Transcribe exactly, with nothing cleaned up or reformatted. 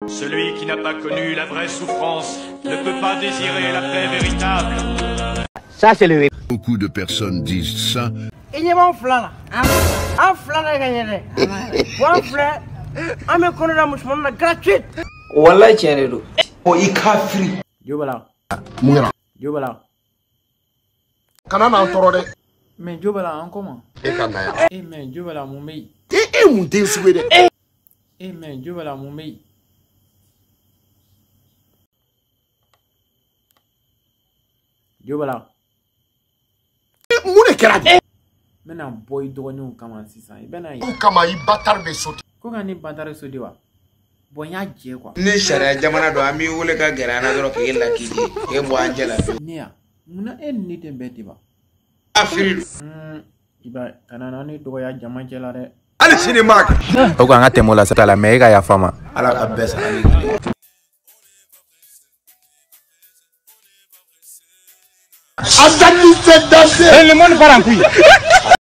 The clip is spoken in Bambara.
Celui qui n'a pas connu la vraie souffrance ne peut pas désirer la paix véritable. Ça, c'est le... Beaucoup de personnes disent ça. Il y a un flan. Un flan à gagner. Un flan. Un me connaît la mouche gratuite. Wallah, tiens, oh, il kafri. Jobala. Mouira. Jobala. Kanana entorode. Mais Jobala, en comment? Et kanaya. Eh, mais Jobala, mon mei. Eh, eh, mon dieu, souhait. Eh, mais Jobala, mon mei. Jobala. Moune kerade. Maintenant, boy, doignon, comment c'est ça? Ben, aïe. Comment il bâtard de sauter. Comment il bâtard de sauter? Boy, y'a dit quoi? ne sharia jamana do ami wule ka gerana do ke la kidi e bo angela Nia, muna en ni te beti ba. Afrilu. Hmm, iba kanana ni do ya jama jela de. Allez, cinéma. O ko anga temo la sata la mega ya fama. Ala ka besa ali. Azali se danser. Le monde part en couille.